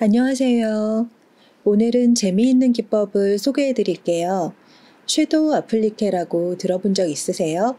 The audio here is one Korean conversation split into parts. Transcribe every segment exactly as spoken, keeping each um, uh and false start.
안녕하세요. 오늘은 재미있는 기법을 소개해 드릴게요. 섀도우 아플리케라고 들어본 적 있으세요?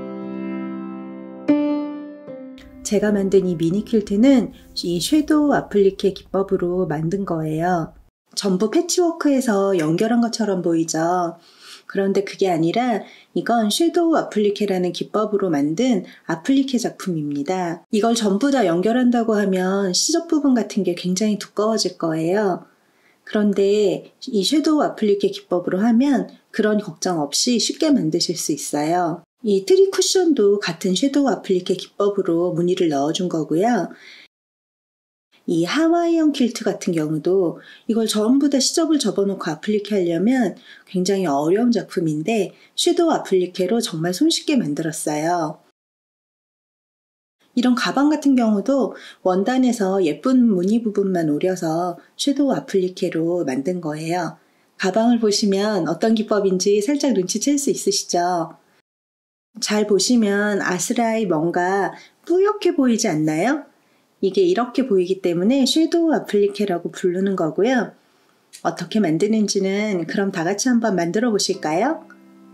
제가 만든 이 미니 퀼트는 이 섀도우 아플리케 기법으로 만든 거예요. 전부 패치워크해서 연결한 것처럼 보이죠? 그런데 그게 아니라 이건 섀도우 아플리케라는 기법으로 만든 아플리케 작품입니다. 이걸 전부 다 연결한다고 하면 시접 부분 같은 게 굉장히 두꺼워질 거예요. 그런데 이 섀도우 아플리케 기법으로 하면 그런 걱정 없이 쉽게 만드실 수 있어요. 이 트리 쿠션도 같은 섀도우 아플리케 기법으로 무늬를 넣어준 거고요. 이 하와이언 퀼트 같은 경우도 이걸 전부 다 시접을 접어놓고 아플리케 하려면 굉장히 어려운 작품인데 섀도우 아플리케로 정말 손쉽게 만들었어요. 이런 가방 같은 경우도 원단에서 예쁜 무늬 부분만 오려서 섀도우 아플리케로 만든 거예요. 가방을 보시면 어떤 기법인지 살짝 눈치챌 수 있으시죠? 잘 보시면 아스라이 뭔가 뿌옇게 보이지 않나요? 이게 이렇게 보이기 때문에 섀도우 아플리케라고 부르는 거고요. 어떻게 만드는지는 그럼 다 같이 한번 만들어 보실까요?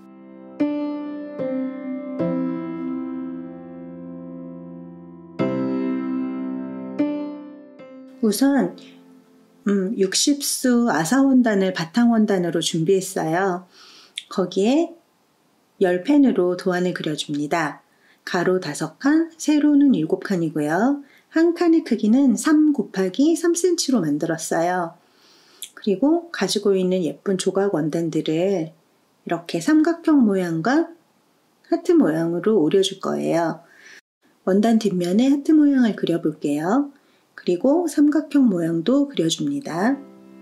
우선 음, 육십 수 아사원단을 바탕원단으로 준비했어요. 거기에 열 펜으로 도안을 그려줍니다. 가로 다섯 칸, 세로는 일곱 칸이고요. 한 칸의 크기는 삼 곱하기 삼 센티미터로 만들었어요. 그리고 가지고 있는 예쁜 조각 원단들을 이렇게 삼각형 모양과 하트 모양으로 오려줄 거예요. 원단 뒷면에 하트 모양을 그려볼게요. 그리고 삼각형 모양도 그려줍니다.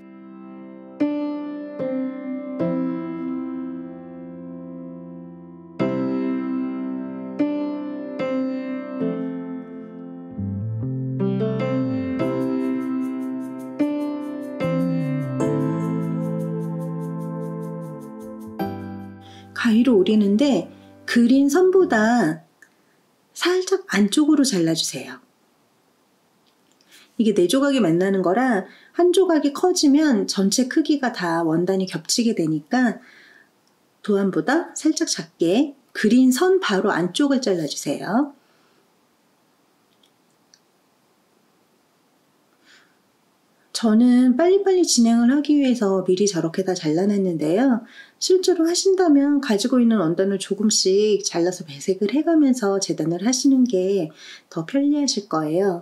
가위로 오리는데 그린 선보다 살짝 안쪽으로 잘라주세요. 이게 네 조각이 만나는 거라 한 조각이 커지면 전체 크기가 다 원단이 겹치게 되니까 도안보다 살짝 작게 그린 선 바로 안쪽을 잘라주세요. 저는 빨리빨리 진행을 하기 위해서 미리 저렇게 다 잘라놨는데요. 실제로 하신다면 가지고 있는 원단을 조금씩 잘라서 배색을 해가면서 재단을 하시는 게 더 편리하실 거예요.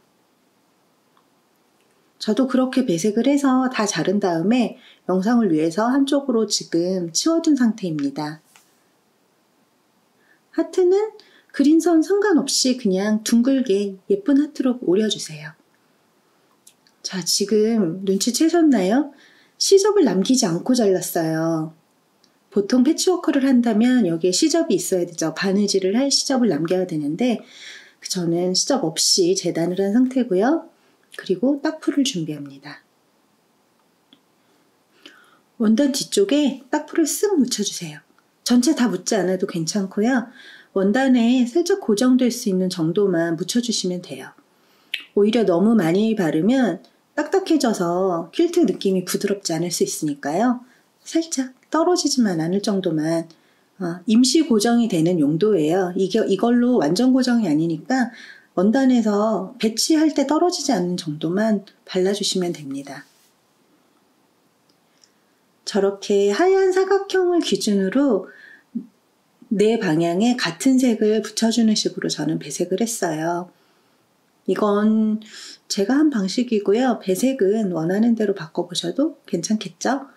저도 그렇게 배색을 해서 다 자른 다음에 영상을 위해서 한쪽으로 지금 치워둔 상태입니다. 하트는 그린 선 상관없이 그냥 둥글게 예쁜 하트로 오려주세요. 자, 지금 눈치채셨나요? 시접을 남기지 않고 잘랐어요. 보통 패치워크를 한다면 여기에 시접이 있어야 되죠. 바느질을 할 시접을 남겨야 되는데 저는 시접 없이 재단을 한 상태고요. 그리고 딱풀을 준비합니다. 원단 뒤쪽에 딱풀을 쓱 묻혀주세요. 전체 다 묻지 않아도 괜찮고요. 원단에 살짝 고정될 수 있는 정도만 묻혀주시면 돼요. 오히려 너무 많이 바르면 딱딱해져서 퀼트 느낌이 부드럽지 않을 수 있으니까요. 살짝 떨어지지만 않을 정도만 어, 임시 고정이 되는 용도예요. 이게, 이걸로 완전 고정이 아니니까 원단에서 배치할 때 떨어지지 않는 정도만 발라주시면 됩니다. 저렇게 하얀 사각형을 기준으로 네 방향에 같은 색을 붙여주는 식으로 저는 배색을 했어요. 이건 제가 한 방식이고요. 배색은 원하는 대로 바꿔보셔도 괜찮겠죠?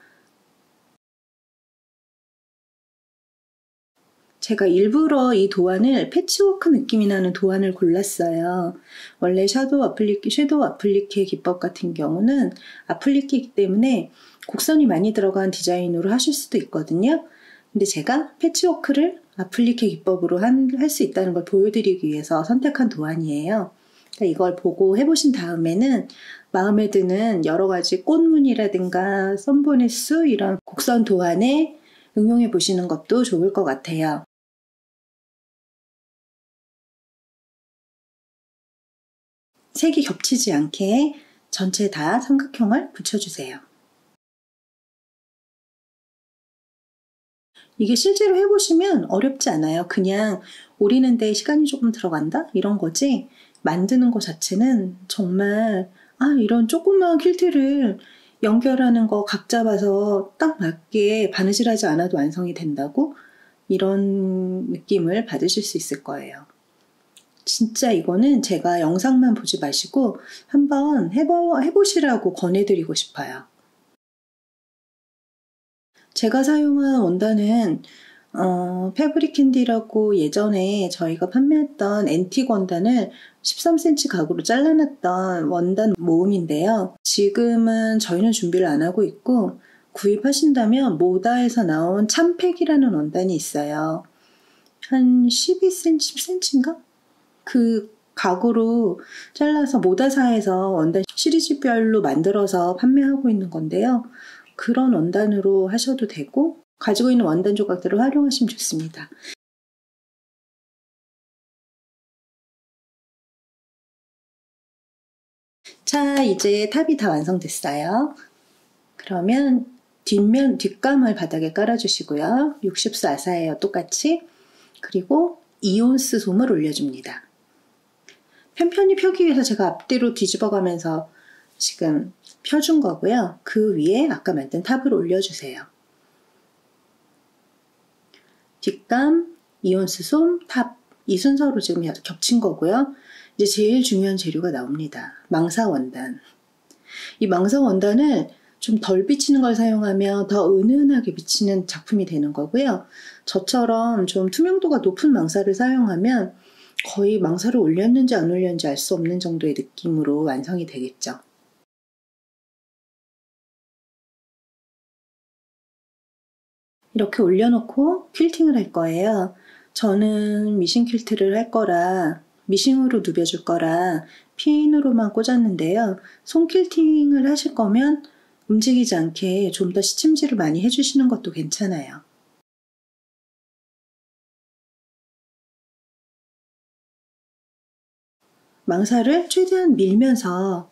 제가 일부러 이 도안을 패치워크 느낌이 나는 도안을 골랐어요. 원래 섀도우 아플리케, 섀도우 아플리케 기법 같은 경우는 아플리케이기 때문에 곡선이 많이 들어간 디자인으로 하실 수도 있거든요. 근데 제가 패치워크를 아플리케 기법으로 할 수 있다는 걸 보여드리기 위해서 선택한 도안이에요. 그러니까 이걸 보고 해보신 다음에는 마음에 드는 여러 가지 꽃무늬라든가 선보네스 이런 곡선 도안에 응용해 보시는 것도 좋을 것 같아요. 색이 겹치지 않게 전체 다 삼각형을 붙여주세요. 이게 실제로 해보시면 어렵지 않아요. 그냥 오리는데 시간이 조금 들어간다? 이런 거지. 만드는 것 자체는 정말 아 이런 조그마한 퀼트를 연결하는 거 각 잡아서 딱 맞게 바느질하지 않아도 완성이 된다고? 이런 느낌을 받으실 수 있을 거예요. 진짜 이거는 제가 영상만 보지 마시고 한번 해보, 해보시라고 권해드리고 싶어요. 제가 사용한 원단은 어, 패브릭 캔디라고 예전에 저희가 판매했던 앤틱 원단을 십삼 센티미터 각으로 잘라놨던 원단 모음인데요. 지금은 저희는 준비를 안 하고 있고 구입하신다면 모다에서 나온 참팩이라는 원단이 있어요. 한 십이 센티미터, 십 센티미터인가? 그 각으로 잘라서 모다사에서 원단 시리즈별로 만들어서 판매하고 있는 건데요. 그런 원단으로 하셔도 되고 가지고 있는 원단 조각들을 활용하시면 좋습니다. 자, 이제 탑이 다 완성됐어요. 그러면 뒷면, 뒷감을 바닥에 깔아주시고요. 육십 수 아사예요, 똑같이. 그리고 이 온스 솜을 올려줍니다. 편편히 펴기 위해서 제가 앞뒤로 뒤집어가면서 지금 펴준 거고요. 그 위에 아까 만든 탑을 올려주세요. 뒷감, 이 온스 솜, 탑 이 순서로 지금 겹친 거고요. 이제 제일 중요한 재료가 나옵니다. 망사 원단. 이 망사 원단을 좀 덜 비치는 걸 사용하면 더 은은하게 비치는 작품이 되는 거고요. 저처럼 좀 투명도가 높은 망사를 사용하면 거의 망사를 올렸는지 안 올렸는지 알 수 없는 정도의 느낌으로 완성이 되겠죠. 이렇게 올려놓고 퀼팅을 할 거예요. 저는 미싱 퀼트를 할 거라 미싱으로 누벼줄 거라 핀으로만 꽂았는데요. 손 퀼팅을 하실 거면 움직이지 않게 좀 더 시침질을 많이 해주시는 것도 괜찮아요. 망사를 최대한 밀면서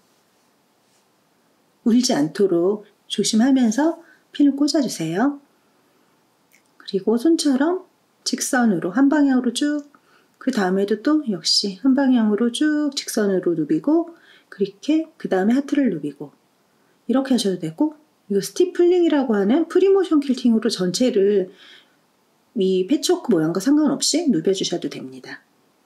울지 않도록 조심하면서 핀을 꽂아주세요. 그리고 손처럼 직선으로 한 방향으로 쭉, 그 다음에도 또 역시 한 방향으로 쭉 직선으로 누비고, 그렇게 그 다음에 하트를 누비고 이렇게 하셔도 되고, 이거 스티플링이라고 하는 프리모션 퀼팅으로 전체를 이 패치워크 모양과 상관없이 누벼주셔도 됩니다.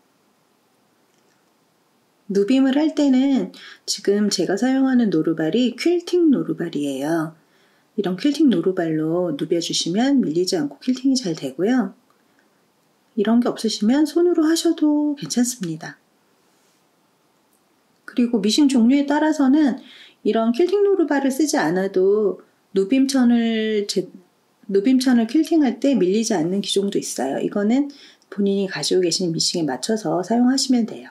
누빔을 할 때는 지금 제가 사용하는 노루발이 퀼팅 노루발이에요. 이런 퀼팅 노루발로 누벼주시면 밀리지 않고 퀼팅이 잘 되고요. 이런 게 없으시면 손으로 하셔도 괜찮습니다. 그리고 미싱 종류에 따라서는 이런 퀼팅 노루발을 쓰지 않아도 누빔천을, 제, 누빔천을 퀼팅할 때 밀리지 않는 기종도 있어요. 이거는 본인이 가지고 계신 미싱에 맞춰서 사용하시면 돼요.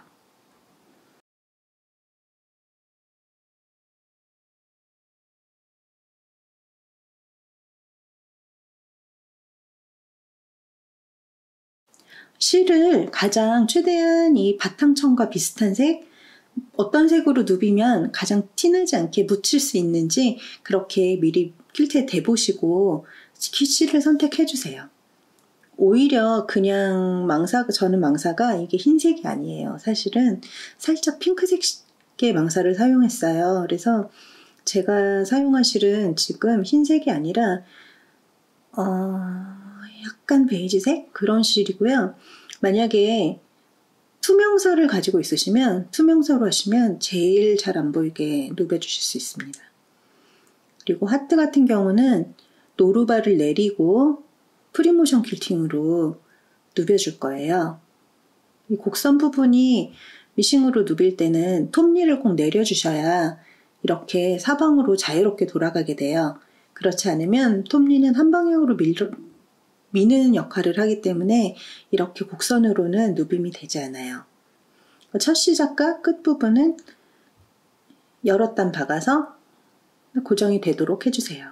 실을 가장 최대한 이 바탕천과 비슷한 색, 어떤 색으로 누비면 가장 티나지 않게 묻힐 수 있는지 그렇게 미리 퀼트에 대보시고 실을 선택해 주세요. 오히려 그냥 망사, 저는 망사가 이게 흰색이 아니에요. 사실은 살짝 핑크색의 망사를 사용했어요. 그래서 제가 사용한 실은 지금 흰색이 아니라 어, 약간 베이지색? 그런 실이고요. 만약에 투명서를 가지고 있으시면 투명서로 하시면 제일 잘 안 보이게 누벼주실 수 있습니다. 그리고 하트 같은 경우는 노루발을 내리고 프리모션 퀼팅으로 누벼줄 거예요. 이 곡선 부분이 미싱으로 누빌 때는 톱니를 꼭 내려주셔야 이렇게 사방으로 자유롭게 돌아가게 돼요. 그렇지 않으면 톱니는 한 방향으로 밀, 미는 역할을 하기 때문에 이렇게 곡선으로는 누빔이 되지 않아요. 첫 시작과 끝부분은 여러 단 박아서 고정이 되도록 해주세요.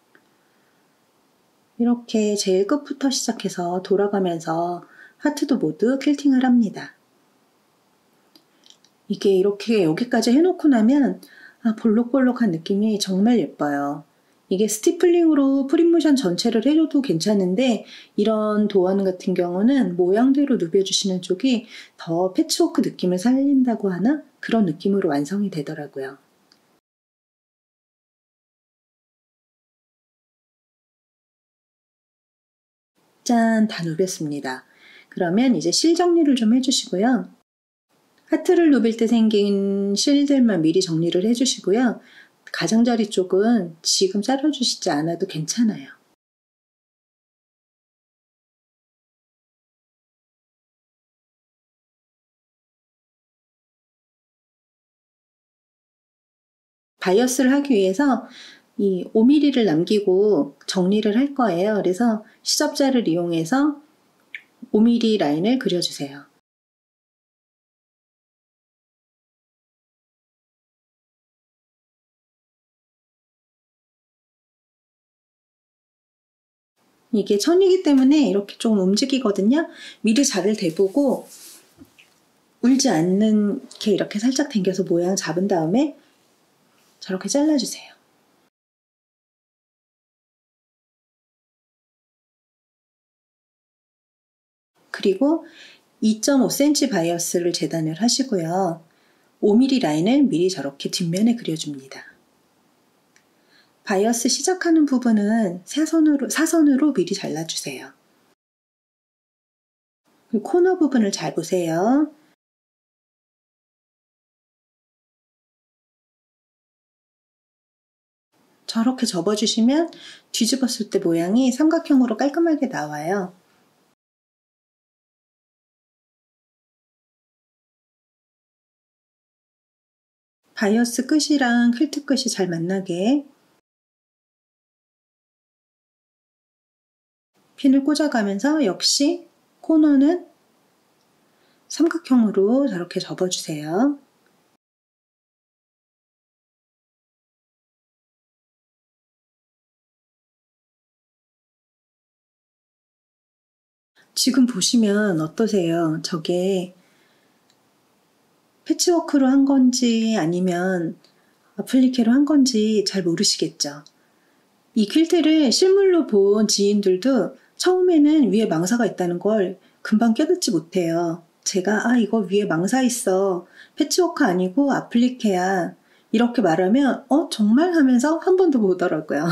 이렇게 제일 끝부터 시작해서 돌아가면서 하트도 모두 퀼팅을 합니다. 이게 이렇게 여기까지 해놓고 나면 아, 볼록볼록한 느낌이 정말 예뻐요. 이게 스티플링으로 프린모션 전체를 해줘도 괜찮은데 이런 도안 같은 경우는 모양대로 누벼주시는 쪽이 더 패치워크 느낌을 살린다고 하나? 그런 느낌으로 완성이 되더라고요. 짠! 다 누볐습니다. 그러면 이제 실 정리를 좀 해주시고요. 하트를 누빌 때 생긴 실들만 미리 정리를 해주시고요. 가장자리 쪽은 지금 자르주시지 않아도 괜찮아요. 바이어스를 하기 위해서 이 오 밀리미터를 남기고 정리를 할 거예요. 그래서 시접자를 이용해서 오 밀리미터 라인을 그려주세요. 이게 천이기 때문에 이렇게 좀 움직이거든요. 미리 자를 대보고 울지 않게 이렇게 살짝 당겨서 모양 잡은 다음에 저렇게 잘라주세요. 그리고 이 점 오 센티미터 바이어스를 재단을 하시고요. 오 밀리미터 라인을 미리 저렇게 뒷면에 그려줍니다. 바이어스 시작하는 부분은 사선으로, 사선으로 미리 잘라주세요. 그리고 코너 부분을 잘 보세요. 저렇게 접어주시면 뒤집었을 때 모양이 삼각형으로 깔끔하게 나와요. 바이어스 끝이랑 퀼트 끝이 잘 만나게 핀을 꽂아가면서 역시 코너는 삼각형으로 저렇게 접어주세요. 지금 보시면 어떠세요? 저게 패치워크로 한 건지 아니면 아플리케로 한 건지 잘 모르시겠죠? 이 퀼트를 실물로 본 지인들도 처음에는 위에 망사가 있다는 걸 금방 깨닫지 못해요. 제가 아 이거 위에 망사 있어. 패치워크 아니고 아플리케야. 이렇게 말하면 어 정말 하면서 한 번 더 보더라고요.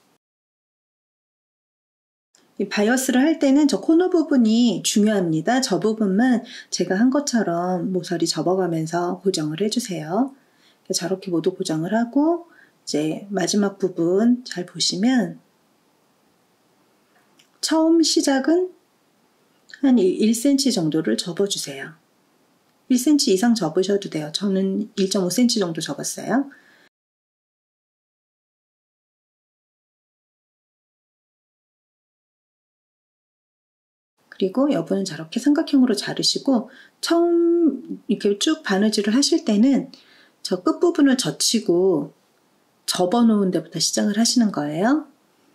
이 바이어스를 할 때는 저 코너 부분이 중요합니다. 저 부분만 제가 한 것처럼 모서리 접어가면서 고정을 해주세요. 저렇게 모두 고정을 하고 이제 마지막 부분 잘 보시면 처음 시작은 한 일 센티미터 정도를 접어주세요. 일 센티미터 이상 접으셔도 돼요. 저는 일 점 오 센티미터 정도 접었어요. 그리고 여분은 저렇게 삼각형으로 자르시고 처음 이렇게 쭉 바느질을 하실 때는 저 끝부분을 젖히고 접어놓은 데부터 시작을 하시는 거예요.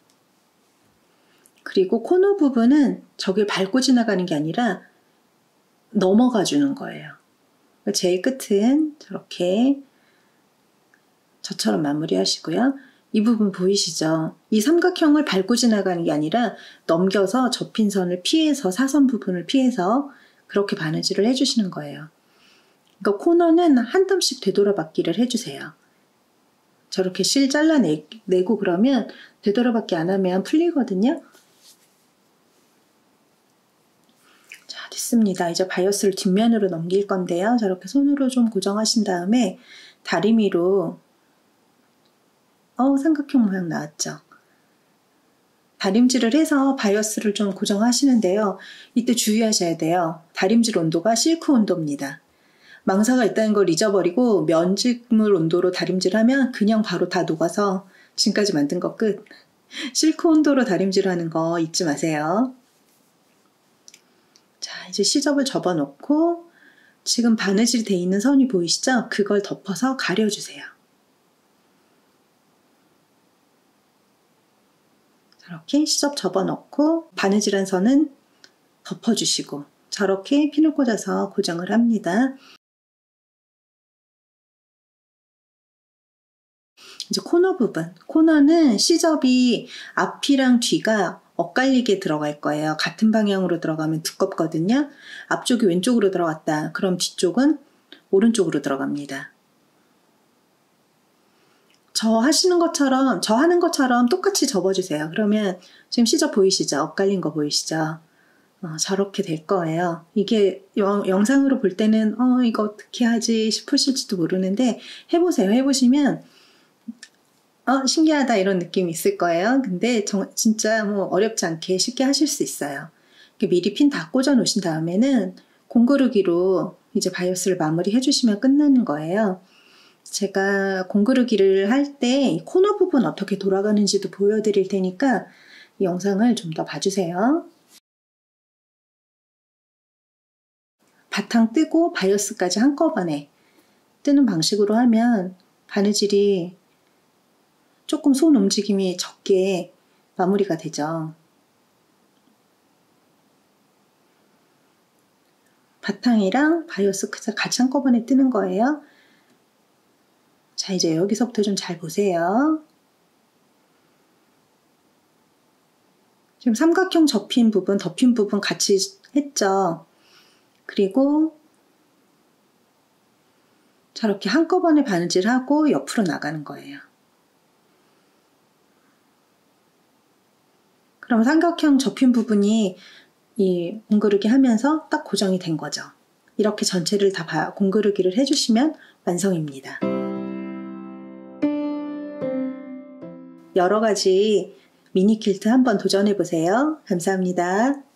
그리고 코너 부분은 저길 밟고 지나가는 게 아니라 넘어가 주는 거예요. 제일 끝은 저렇게 저처럼 마무리 하시고요. 이 부분 보이시죠? 이 삼각형을 밟고 지나가는 게 아니라 넘겨서 접힌 선을 피해서 사선 부분을 피해서 그렇게 바느질을 해주시는 거예요. 그러니까 코너는 한 땀씩 되돌아받기를 해주세요. 저렇게 실 잘라내고 그러면 되돌아받기 안 하면 풀리거든요. 자, 됐습니다. 이제 바이어스를 뒷면으로 넘길 건데요. 저렇게 손으로 좀 고정하신 다음에 다리미로 어, 삼각형 모양 나왔죠? 다림질을 해서 바이어스를 좀 고정하시는데요. 이때 주의하셔야 돼요. 다림질 온도가 실크 온도입니다. 망사가 있다는 걸 잊어버리고 면직물 온도로 다림질하면 그냥 바로 다 녹아서 지금까지 만든 거 끝. 실크 온도로 다림질하는 거 잊지 마세요. 자, 이제 시접을 접어놓고 지금 바느질이 돼 있는 선이 보이시죠? 그걸 덮어서 가려주세요. 이렇게 시접 접어넣고 바느질한 선은 덮어주시고 저렇게 핀을 꽂아서 고정을 합니다. 이제 코너 부분. 코너는 시접이 앞이랑 뒤가 엇갈리게 들어갈 거예요. 같은 방향으로 들어가면 두껍거든요. 앞쪽이 왼쪽으로 들어갔다. 그럼 뒤쪽은 오른쪽으로 들어갑니다. 저 하시는 것처럼, 저 하는 것처럼 똑같이 접어주세요. 그러면 지금 시접 보이시죠? 엇갈린 거 보이시죠? 어, 저렇게 될 거예요. 이게 영, 영상으로 볼 때는 어 이거 어떻게 하지 싶으실지도 모르는데 해보세요. 해보시면 어 신기하다 이런 느낌이 있을 거예요. 근데 정, 진짜 뭐 어렵지 않게 쉽게 하실 수 있어요. 미리 핀 다 꽂아 놓으신 다음에는 공구르기로 이제 바이오스를 마무리 해주시면 끝나는 거예요. 제가 공구르기를 할 때 코너 부분 어떻게 돌아가는지도 보여드릴 테니까 이 영상을 좀 더 봐주세요. 바탕 뜨고 바이오스까지 한꺼번에 뜨는 방식으로 하면 바느질이 조금 손 움직임이 적게 마무리가 되죠. 바탕이랑 바이오스 같이 한꺼번에 뜨는 거예요. 자, 이제 여기서부터 좀 잘 보세요. 지금 삼각형 접힌 부분, 덮인 부분 같이 했죠. 그리고 저렇게 한꺼번에 바느질하고 옆으로 나가는 거예요. 그럼 삼각형 접힌 부분이 이 공구르기 하면서 딱 고정이 된 거죠. 이렇게 전체를 다 공구르기를 해주시면 완성입니다. 여러 가지 미니 퀼트 한번 도전해 보세요. 감사합니다.